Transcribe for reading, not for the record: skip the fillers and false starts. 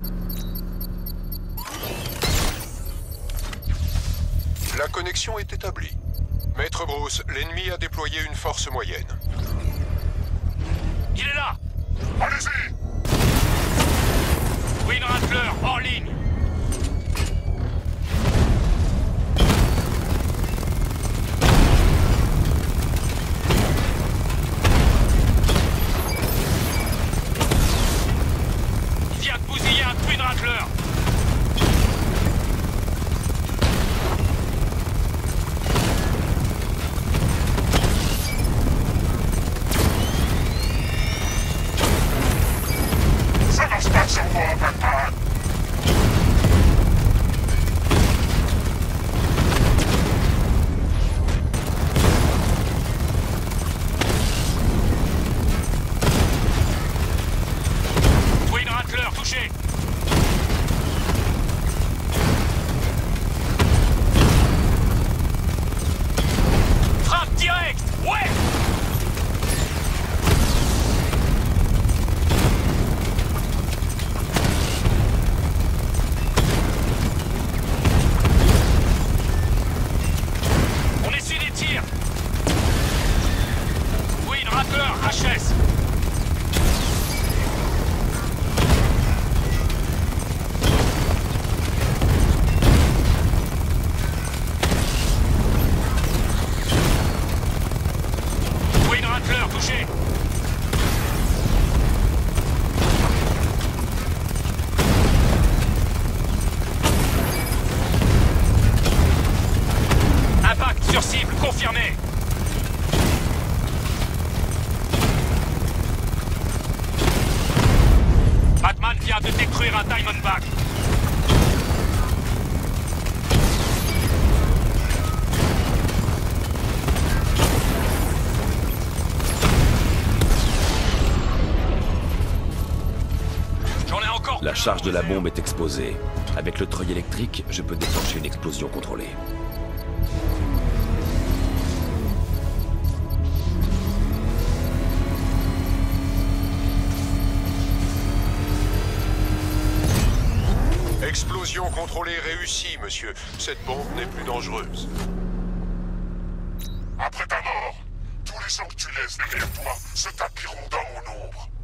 La connexion est établie. Maître Bruce, l'ennemi a déployé une force moyenne. Il est là! Allez-y! Twin Rattler, hors ligne! Il vient de bousiller un Twin Rattler! Ça marche pas sur moi, Batman! Twin Rattler, touché! Frappe direct! Ouais! On essuie des tirs! Twin Rattler, HS! Twin Rattler, touché! Impact sur cible, confirmé! Batman vient de détruire un Diamondback. J'en ai encore. La charge de la bombe est exposée. Avec le treuil électrique, je peux déclencher une explosion contrôlée. Explosion contrôlée réussie, monsieur. Cette bombe n'est plus dangereuse. Après ta mort, tous les gens que tu laisses derrière toi se tapiront dans mon ombre.